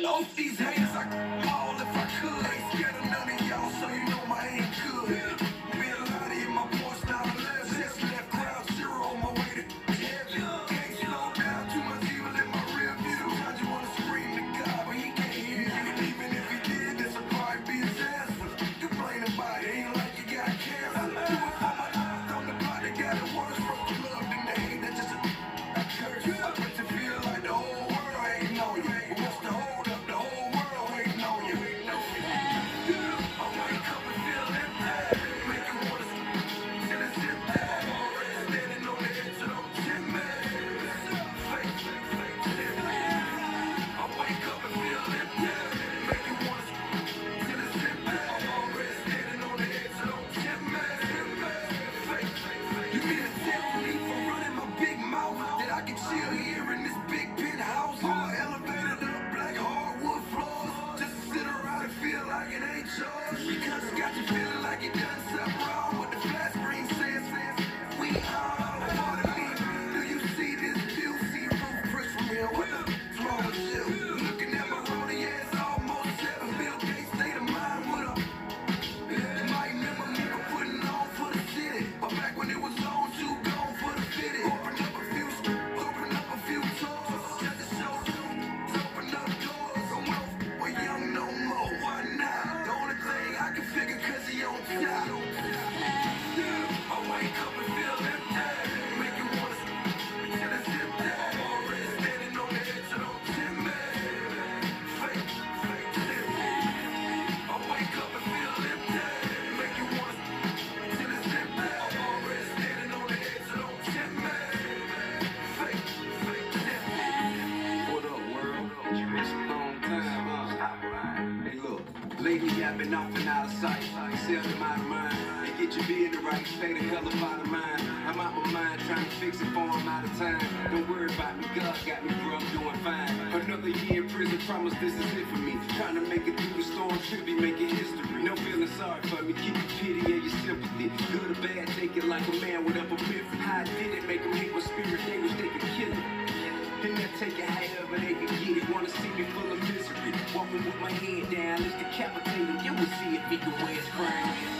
Off these haters, I could all if I could. Ain't scared of none of y'all, so you know my aim good. Real Lottie in my Porsche 911. Just left ground zero on my way to heaven. Can't slow down, too much evil in my rear view. Sometimes you wanna scream to God, but he can't hear you. Even if he did, this would probably be his answer. Complain about it, ain't like you got cancer. Do it for my life on the block, they got it worse. From your love, then they hate, that's just a curse. I bet you feel like the whole world hating on you. But what's the hold up? The whole world hating on you. I wake up and feel empty. Make you wanna till it's empty. I'm already standing on the edge of those chimneys. Fake, fake, fake, I wake up and feel empty. Make you wanna till it's empty. I'm already standing on the edge of those chimneys. Fake, fake, fake. You mean to tell me for running my big mouth that I can chill here in this big penthouse? All elevated up, black hardwood floors, just to sit around and feel like it ain't yours. Because it got you feeling like it done something wrong. What the flat screen says, we all part of me. Do you see this view? See roof Chris from here? What the wrong with you? Looking at my rolling ass, almost seven. Bill Gates state of mind with a. You might remember me for putting on for the city, or back when it was on, too gone for the fitty. Open up a few tours, just to show open up doors. I'm well, we're young no more. Why not? The only thing I can figure 'cause he on top. I wake up and feel empty. Make you wanna till it's empty. I'm already standing on the edge of those chimneys. Fake, fake, I wake up and feel empty. Make you wanna till it's empty. I'm already standing on the edge of those chimneys. Fake, fake, What up, world? You missed a long time, huh? Hey, look, lately I've been off and out of sight. Seldom out of mind. They get your beard in the right state of color, out of mind. I'm out my mind trying to fix it for I'm out of time. Don't worry about me, God got me, bro, I'm doing fine. Another year in prison, promise this is it for me. Trying to make it through the storm, should be making history. No feeling sorry for me, keep your pity and your sympathy. Good or bad, take it like a man with upper epiphany. How I did it, make them hate my spirit, they wish they could kill it. Then they take it however they can get it. Wanna see me full of misery. Walking with my head down, it's decapitated. You will see if he can wear his crown.